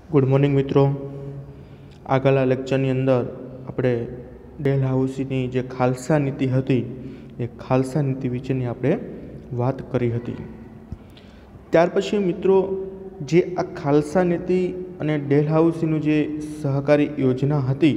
Good morning મિત્રો। આગળના લેક્ચરની અંદર આપણે ડેલહાઉસીની જે ખાલસા નીતિ હતી એ ખાલસા નીતિ વિશેની આપણે વાત કરી હતી। ત્યાર પછી મિત્રો જે આ ખાલસા નીતિ અને ડેલહાઉસીનું જે સહકારી યોજના હતી,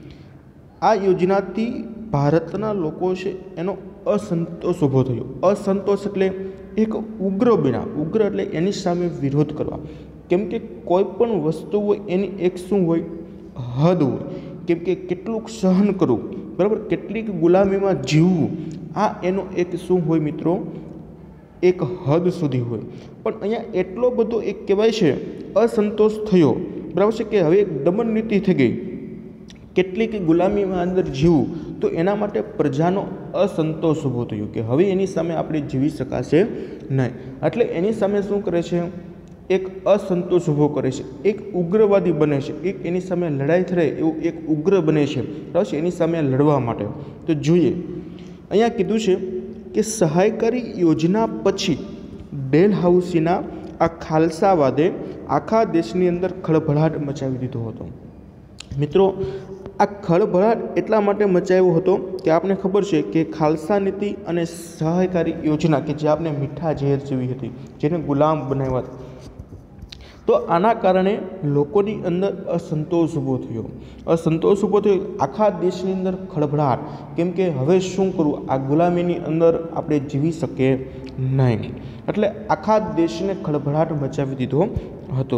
આ યોજનાથી ભારતના લોકો છે એનો અસંતોષ ઊભો થયો। અસંતોષ એટલે એક ઉગ્ર બન્યા। ઉગ્ર એટલે એની સામે વિરોધ કરવા, કેમ કે કોઈ પણ વસ્તુ હોય એની એક શું હોય, હદ હોય। કેમ કે કેટલુંક સહન કરવું, બરાબર, કેટલીક ગુલામીમાં જીવવું, આ એનો એક શું હોય મિત્રો, એક હદ સુધી હોય। પણ અહીંયા એટલો બધો એક કહેવાય છે અસંતોષ થયો, બરાબર છે, કે હવે એક દમન નીતિ થઈ ગઈ, કેટલીક ગુલામીમાં અંદર જીવવું, તો એના માટે પ્રજાનો અસંતોષ ઊભો થયો કે હવે એની સામે આપણે જીવી શકાશે નહીં। એટલે એની સામે શું કરે છે, એક અસંતોષ ઊભો કરે છે, એક ઉગ્રવાદી બને છે, એક એની સામે લડાઈ થાય એવું એક ઉગ્ર બને છે, બરાબર છે, એની સામે લડવા માટે। તો જોઈએ અહીંયા કીધું છે કે સહાયકારી યોજના પછી ડેલહાઉસીના આ ખાલસાવાદે આખા દેશની અંદર ખળભળાટ મચાવી દીધો હતો। મિત્રો આ ખળભળાટ એટલા માટે મચાવ્યો હતો કે આપને ખબર છે કે ખાલસા નીતિ અને સહાયકારી યોજના કે જે આપણે મીઠા ઝેર જેવી હતી, જેને ગુલામ બનાવ્યા હતા, તો આના કારણે લોકોની અંદર અસંતોષ ઊભો થયો। અસંતોષ ઊભો થયો, આખા દેશની અંદર ખળભળાટ, કેમ કે હવે શું કરવું, આ ગુલામીની અંદર આપણે જીવી શકીએ નહીં। એટલે આખા દેશને ખળભળાટ મચાવી દીધો હતો।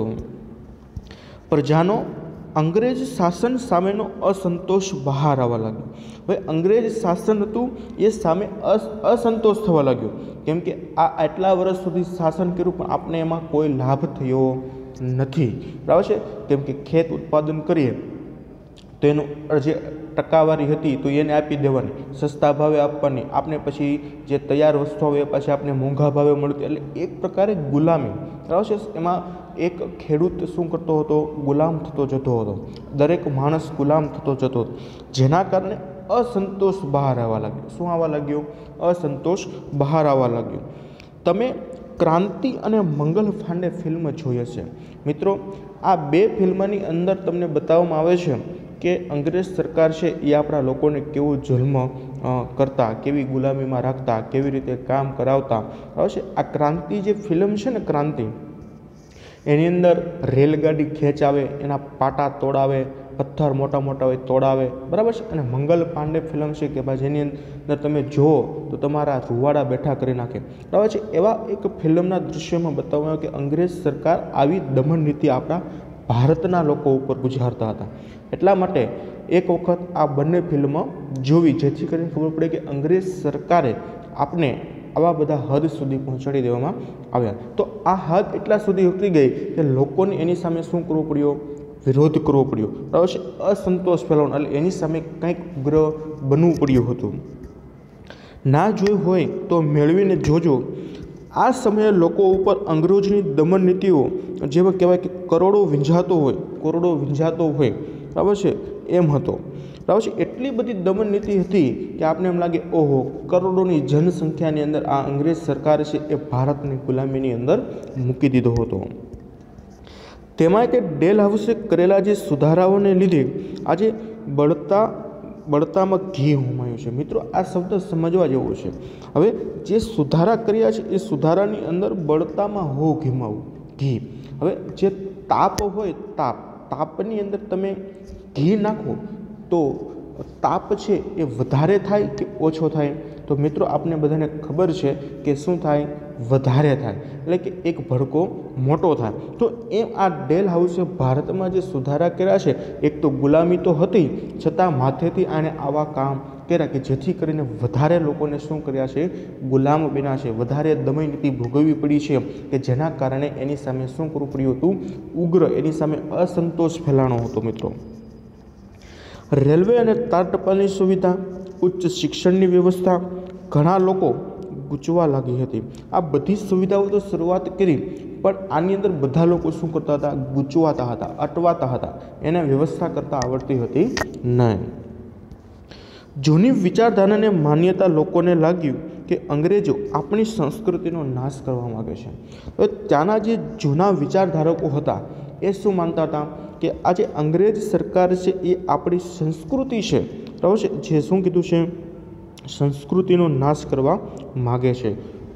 પ્રજાનો અંગ્રેજ શાસન સામેનો અસંતોષ બહાર આવવા લાગ્યો। હવે અંગ્રેજ શાસન હતું એ સામે અસંતોષ થવા લાગ્યો, કેમ કે આ આટલા વર્ષ સુધી શાસન કર્યું પણ આપણે એમાં કોઈ લાભ થયો નથી, બરાબર છે। કેમ કે ખેત ઉત્પાદન કરીએ તો એનું જે ટકાવારી હતી તો એને આપી દેવાની, સસ્તા ભાવે આપવાની, આપણે પછી જે તૈયાર વસ્તુ આવે એ પછી આપણે મોંઘા ભાવે મળતી, એટલે એક પ્રકારે ગુલામી, બરાબર છે। એમાં એક ખેડૂત શું કરતો હતો, ગુલામ થતો જતો હતો, દરેક માણસ ગુલામ થતો જતો હતો, જેના કારણે અસંતોષ બહાર આવવા લાગ્યો। શું આવવા લાગ્યો? અસંતોષ બહાર આવવા લાગ્યો। તમે ક્રાંતિ અને મંગલ ફાંડે ફિલ્મ જોઈ હશે મિત્રો। આ બે ફિલ્મની અંદર તમને બતાવવામાં આવે છે કે અંગ્રેજ સરકાર છે એ આપણા લોકોને કેવો જુલ્મ કરતા, કેવી ગુલામીમાં રાખતા, કેવી રીતે કામ કરાવતા, બરાબર છે। આ ક્રાંતિ જે ફિલ્મ છે ને, ક્રાંતિ, એની અંદર રેલગાડી ખેંચાવે, એના પાટા તોડાવે, પથ્થર મોટા મોટા હોય તોડાવે, બરાબર છે। અને મંગલ પાંડે ફિલ્મ છે કે ભાઈ જેની અંદર તમે જુઓ તો તમારા રૂવાડા બેઠા કરી નાખે, બરાબર છે। એવા એક ફિલ્મના દૃશ્યમાં બતાવવામાં આવ્યું કે અંગ્રેજ સરકાર આવી દમન નીતિ આપણા ભારતના લોકો ઉપર ગુજારતા હતા। એટલા માટે એક વખત આ બંને ફિલ્મ જોવી, જેથી કરીને ખબર પડે કે અંગ્રેજ સરકારે આપણે આવા બધા હદ સુધી પહોંચાડી દેવામાં આવ્યા। તો આ હદ એટલા સુધી ઉતરી ગઈ કે લોકોને એની સામે શું કરવું પડ્યો, વિરોધ કરવો પડ્યો, બરાબર છે, અસંતોષ ફેલાવવાનો, એટલે એની સામે કંઈક ઉગ્ર બનવું પડ્યું હતું। ના જોયું હોય તો મેળવીને જોજો। આ સમયે લોકો ઉપર અંગ્રેજોની દમન નીતિઓ જેવા કહેવાય કે કરોડો વીંઝાતો હોય, બરાબર છે, એમ હતો, બરાબર છે। એટલી બધી દમન નીતિ હતી કે આપણે એમ લાગે ઓહો, કરોડોની જનસંખ્યાની અંદર આ અંગ્રેજ સરકાર છે એ ભારતની ગુલામીની અંદર મૂકી દીધો હતો। તેમાં તે ડેલહાઉસે કરેલા જે સુધારાઓને લીધે આજે બળતામાં ઘી હોમાયું છે। મિત્રો આ શબ્દ સમજવા જેવો છે। હવે જે સુધારા કર્યા છે એ સુધારાની અંદર બળતામાં હો ઘીમાવું, ઘી। હવે જે તાપ હોય, તાપની અંદર તમે ઘી નાખો તો તાપ છે એ વધારે થાય કે ઓછો થાય? તો મિત્રો આપણે બધાને ખબર છે કે શું થાય, વધારે થાય, એટલે કે એક ભડકો મોટો થાય। તો એમ આ ડેલહાઉસે ભારતમાં જે સુધારા કર્યા છે, એક તો ગુલામી તો હતી છતાં માથેથી આણે આવા કામ કર્યા કે જેથી કરીને વધારે લોકોને શું કર્યા છે, ગુલામ બન્યા છે, વધારે દમન નીતિ ભોગવવી પડી છે, કે જેના કારણે એની સામે શું કરવું પડ્યું હતું, ઉગ્ર, એની સામે અસંતોષ ફેલાણો હતો મિત્રો। રેલવે અને તાર ટપાલની સુવિધા, ઉચ્ચ શિક્ષણની વ્યવસ્થા, ઘણા લોકો ગૂંચવા લાગી હતી। આ બધી સુવિધાઓ તો શરૂઆત કરી, પણ આની અંદર બધા લોકો શું કરતા હતા, ગૂંચવાતા હતા, અટવાતા હતા, એને વ્યવસ્થા કરતા આવડતી હતી નહીં। જૂની વિચારધારાને માન્યતા લોકોને લાગ્યું કે અંગ્રેજો આપણી સંસ્કૃતિનો નાશ કરવા માગે છે। હવે ત્યાંના જે જૂના વિચારધારકો હતા એ શું માનતા હતા કે આ જે અંગ્રેજ સરકાર છે એ આપણી સંસ્કૃતિ છે, બરાબર છે, જે શું કીધું છે, સંસ્કૃતિનો નાશ કરવા માગે છે।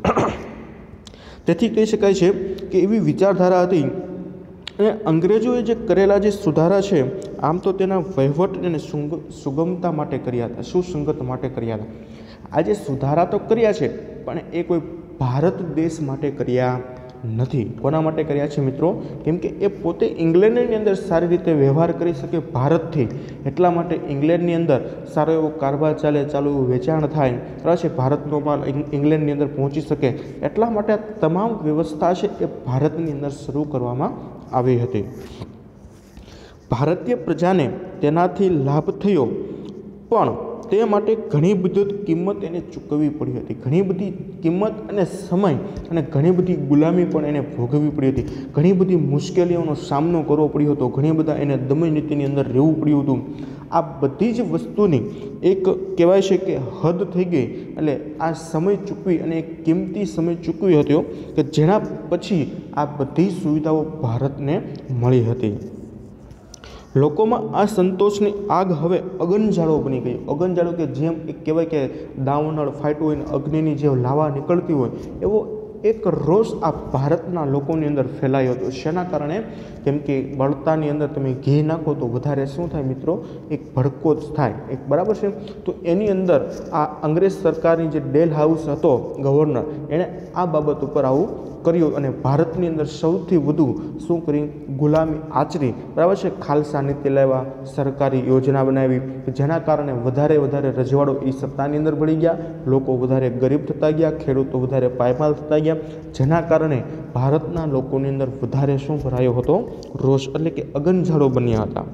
તેથી કહી શકાય છે કે એવી વિચારધારા હતી અને અંગ્રેજોએ જે કરેલા જે સુધારા છે આમ તો તેના વહીવટ અને સુગમતા માટે કર્યા હતા, સુસંગત માટે કર્યા હતા। આ જે સુધારા તો કર્યા છે પણ એ કોઈ ભારત દેશ માટે કર્યા નથી। કોના માટે કર્યા છે મિત્રો? કેમ કે એ પોતે ઇંગ્લેન્ડની અંદર સારી રીતે વ્યવહાર કરી શકે ભારતથી, એટલા માટે ઇંગ્લેન્ડની અંદર સારો એવો કારભાર ચાલે, ચાલુ એવું વેચાણ થાય, બરાબર છે, ભારતનો માલ ઇંગ્લેન્ડની અંદર પહોંચી શકે, એટલા માટે આ તમામ વ્યવસ્થા છે એ ભારતની અંદર શરૂ કરવામાં આવી હતી। ભારતીય પ્રજાને તેનાથી લાભ થયો પણ તે માટે ઘણી બધી કિંમત એને ચૂકવવી પડી હતી, ઘણી બધી કિંમત અને સમય અને ઘણી બધી ગુલામી પણ એને ભોગવવી પડી હતી, ઘણી બધી મુશ્કેલીઓનો સામનો કરવો પડ્યો હતો, ઘણી બધા એને દમનનીતિની અંદર રહેવું પડ્યું હતું। આ બધી જ વસ્તુની એક કહેવાય છે કે હદ થઈ ગઈ, એટલે આ સમય ચૂકવી અને એક કિંમતી સમય ચૂકવી હતો કે જેના પછી આ બધી સુવિધાઓ ભારતને મળી હતી। લોકોમાં આ સંતોષની આગ હવે અગનજાળો બની ગઈ। અગનજાળો કે જેમ એક કહેવાય કે દાવનળ ફાટ્યું હોય ને અગ્નિની જે લાવા નીકળતી હોય એવો એક રોષ આ ભારતના લોકોની અંદર ફેલાયો હતો। શેના કારણે? કેમ કે બળતાની અંદર તમે ઘી નાખો તો વધારે શું થાય મિત્રો? એક ભડકો જ થાય, એક બરાબર છે। તો એની અંદર આ અંગ્રેજ સરકારની જે ડેલ હાઉસ હતો ગવર્નર, એણે આ બાબત ઉપર આવું કર્યું અને ભારતની અંદર સૌથી વધુ શું કરી? ગુલામી આચરી, બરાબર છે, ખાલસા નીતિ લાવ્યા, સરકારી યોજના બનાવી, જેના કારણે વધારે રજવાડો એ સત્તાની અંદર ભળી ગયા, લોકો વધારે ગરીબ થતા ગયા, ખેડૂતો વધારે પાયમાલ થતા ગયા, જેના કારણે ભારતના લોકોની અંદર વધારે શું ભરાયો હતો? રોષ, એટલે કે અગનજાળો બન્યા હતા।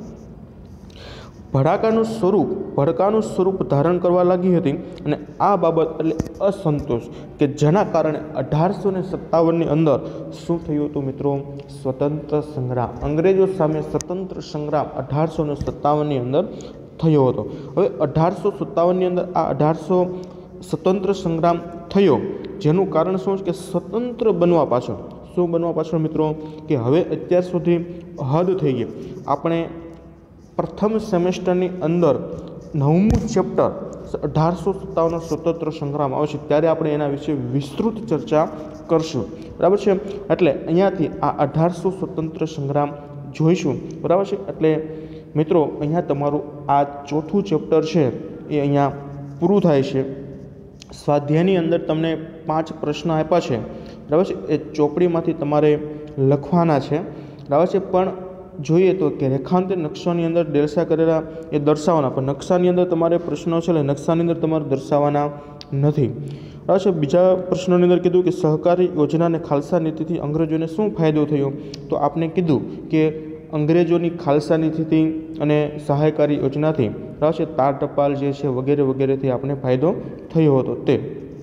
ભડકાનું સ્વરૂપ ધારણ કરવા લાગી હતી અને આ બાબત એટલે અસંતોષ કે જેના કારણે 1857ની અંદર શું થયું હતું મિત્રો? સ્વતંત્ર સંગ્રામ, અંગ્રેજો સામે સ્વતંત્ર સંગ્રામ 1857ની અંદર થયો હતો। હવે 1857ની અંદર આ સ્વતંત્ર સંગ્રામ થયો, જેનું કારણ શું છે કે સ્વતંત્ર બનવા પાછળ, શું બનવા પાછળ મિત્રો? કે હવે અત્યાર સુધી હદ થઈ ગઈ। આપણે પ્રથમ સેમેસ્ટરની અંદર 9મું ચેપ્ટર 1857નો સ્વતંત્ર સંગ્રામ આવશે ત્યારે આપણે એના વિશે વિસ્તૃત ચર્ચા કરશું, બરાબર છે। એટલે અહીંયાથી આ 1800 સ્વતંત્ર સંગ્રામ જોઈશું, બરાબર છે। એટલે મિત્રો અહીંયા તમારું આ ચોથું ચેપ્ટર છે એ અહીંયા પૂરું થાય છે। સ્વાધ્યાયની અંદર તમને 5 પ્રશ્ન આપ્યા છે, બરાબર છે, એ ચોપડીમાંથી તમારે લખવાના છે, બરાબર છે। પણ જોઈએ તો કે રેખાંકિત નકશાની અંદર ડેલ્સા કરેલા એ દર્શાવવાના, પણ નકશાની અંદર તમારે પ્રશ્નો છે એટલે નકશાની અંદર તમારે દર્શાવવાના નથી, બરાબર છે। બીજા પ્રશ્નોની અંદર કીધું કે સહકારી યોજના અને ખાલસા નીતિથી અંગ્રેજોને શું ફાયદો થયો? તો આપને કીધું કે અંગ્રેજોની ખાલસા નીતિથી અને સહાયકારી યોજનાથી, બરાબર છે, તાર ટપાલ જે છે વગેરેથી આપણે ફાયદો થયો હતો તે।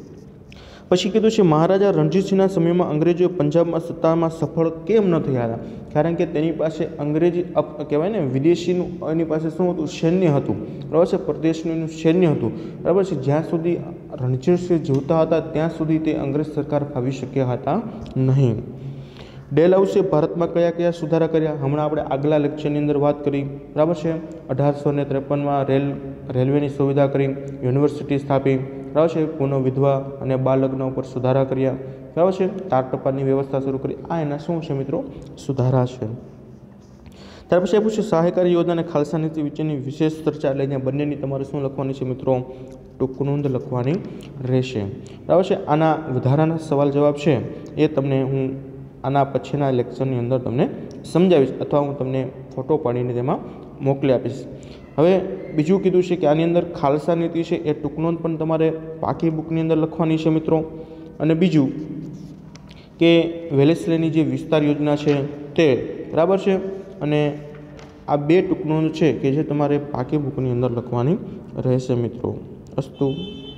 પછી કીધું છે મહારાજા રણજીતસિંહના સમયમાં અંગ્રેજો પંજાબમાં સત્તામાં સફળ કેમ ન થયા હતા? કારણ કે તેની પાસે અંગ્રેજી કહેવાય ને વિદેશીનું એની પાસે શું હતું? સૈન્ય હતું, બરાબર છે, પરદેશનું એનું સૈન્ય હતું, બરાબર છે। જ્યાં સુધી રણજીતસિંહ જીવતા હતા ત્યાં સુધી તે અંગ્રેજ સરકાર ફાવી શક્યા હતા નહીં। ડેલ હાઉસે ભારતમાં કયા કયા સુધારા કર્યા? હમણાં આપણે આગલા લેક્ચરની અંદર વાત કરી, બરાબર છે। 1853માં રેલવેની સુવિધા કરી, યુનિવર્સિટી સ્થાપી, બરાબર છે, પુનઃ વિધવા અને બાળ લગ્ન ઉપર સુધારા કર્યા, બરાબર છે, તાર ટપાલની વ્યવસ્થા શરૂ કરી। આ એના શું છે મિત્રો? સુધારા છે। ત્યાર પછી આપ્યું છે સહાયકારી યોજના અને ખાલસા નીતિ વચ્ચેની વિશેષ ચર્ચા, એટલે અહીંયા બંનેની તમારે શું લખવાની છે મિત્રો? ટૂંક નોંધ લખવાની રહેશે, બરાબર છે। આના વધારાના સવાલ જવાબ છે એ તમને હું આના પછીના લેક્ચરની અંદર તમને સમજાવીશ અથવા હું તમને ફોટો પાડીને તેમાં મોકલી આપીશ। હવે બીજું કીધું છે કે આની અંદર ખાલસા નીતિ છે એ ટૂંક નોંધ પણ તમારે પાકી બુકની અંદર લખવાની છે મિત્રો। અને બીજું કે વેલેસ્લીની જે વિસ્તાર યોજના છે તે, બરાબર છે, અને આ 2 ટૂંક નોંધ છે કે જે તમારે પાકી બુકની અંદર લખવાની રહેશે મિત્રો। અસ્તુ।